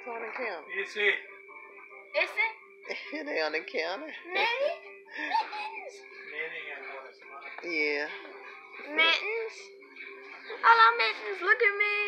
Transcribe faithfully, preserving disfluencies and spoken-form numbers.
It's on the counter. You see? Is it? They on the counter. Mittens? Mittens? Knitting and what is mine. Yeah. Mittens? Hello, Mittens. Look at me.